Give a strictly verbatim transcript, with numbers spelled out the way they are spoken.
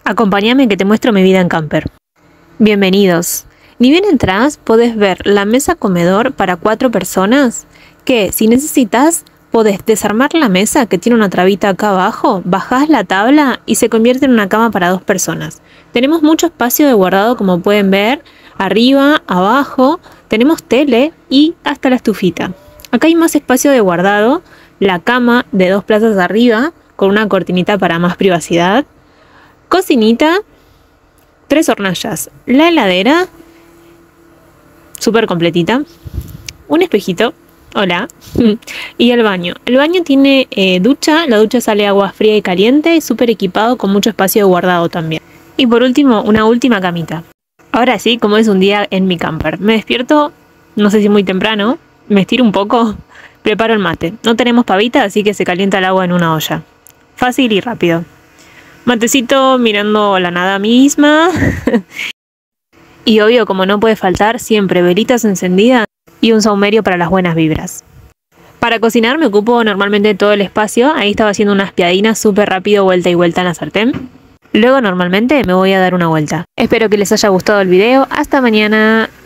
Acompáñame que te muestro mi vida en camper. Bienvenidos. Ni bien entras, podés ver la mesa comedor para cuatro personas, que si necesitas, podés desarmar la mesa que tiene una trabita acá abajo, bajás la tabla y se convierte en una cama para dos personas. Tenemos mucho espacio de guardado, como pueden ver, arriba, abajo, tenemos tele y hasta la estufita. Acá hay más espacio de guardado, la cama de dos plazas arriba, con una cortinita para más privacidad, cocinita, tres hornallas, la heladera, súper completita, un espejito, hola, y el baño. El baño tiene eh, ducha, la ducha sale agua fría y caliente, y súper equipado con mucho espacio de guardado también. Y por último, una última camita. Ahora sí, como es un día en mi camper, me despierto, no sé si muy temprano, me estiro un poco, preparo el mate. No tenemos pavita, así que se calienta el agua en una olla. Fácil y rápido. Matecito mirando la nada misma. Y obvio, como no puede faltar, siempre velitas encendidas y un saumerio para las buenas vibras. Para cocinar me ocupo normalmente todo el espacio. Ahí estaba haciendo unas piadinas súper rápido, vuelta y vuelta en la sartén. Luego normalmente me voy a dar una vuelta. Espero que les haya gustado el video. Hasta mañana.